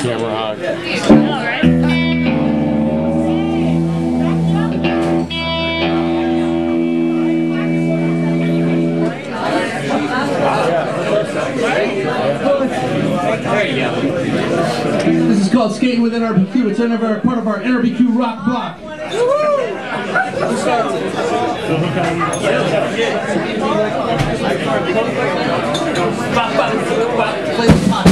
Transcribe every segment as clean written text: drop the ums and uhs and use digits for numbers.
Camera hog. All right. This is called Skatin with NRBQ. It's part of our NRBQ rock block. Play the pot.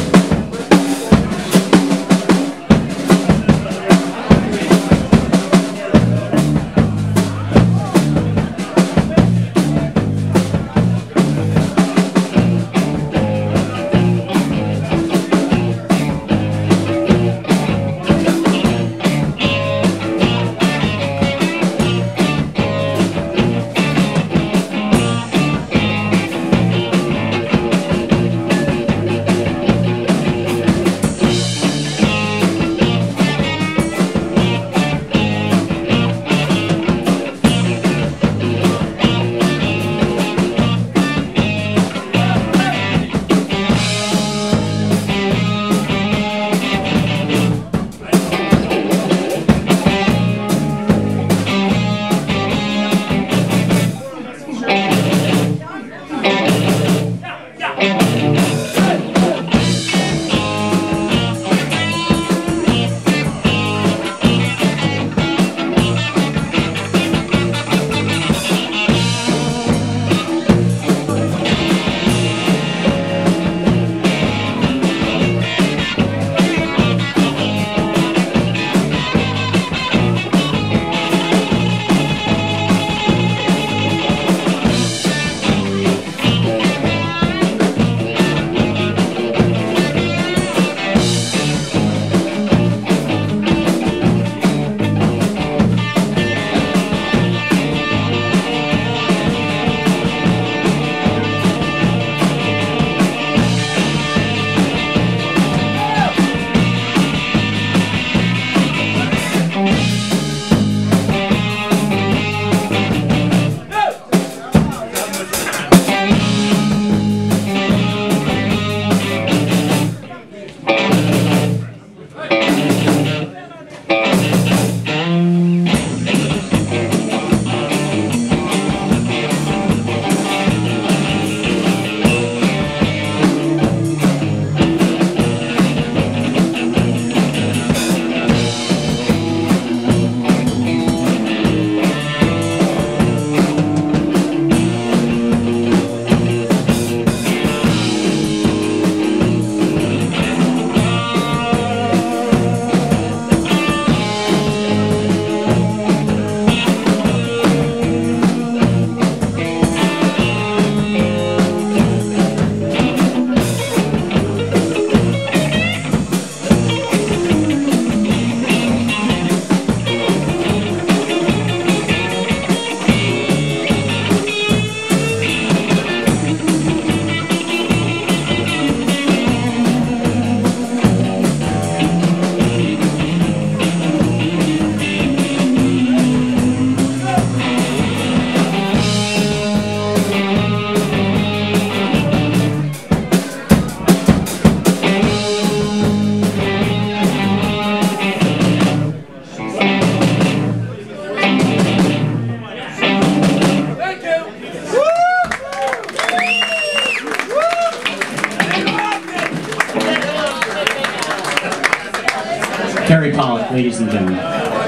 Cary, ladies and gentlemen.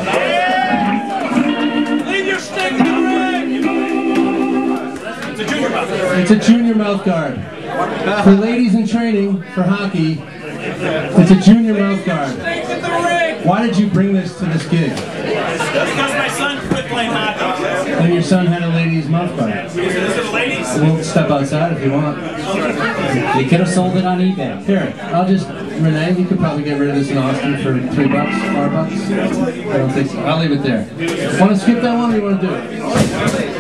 Leave your stick in the ring! It's a junior mouth guard. It's a junior mouth guard. For ladies in training for hockey, it's a junior mouth guard. Why did you bring this to this gig? Because my son quit playing hockey. And your son had a ladies mouth guard. Is it ladies? We'll step outside if you want. You could have sold it on eBay. Here, Renee, you could probably get rid of this in Austin for $3, $4. I don't think so. I'll leave it there. Want to skip that one or you want to do it?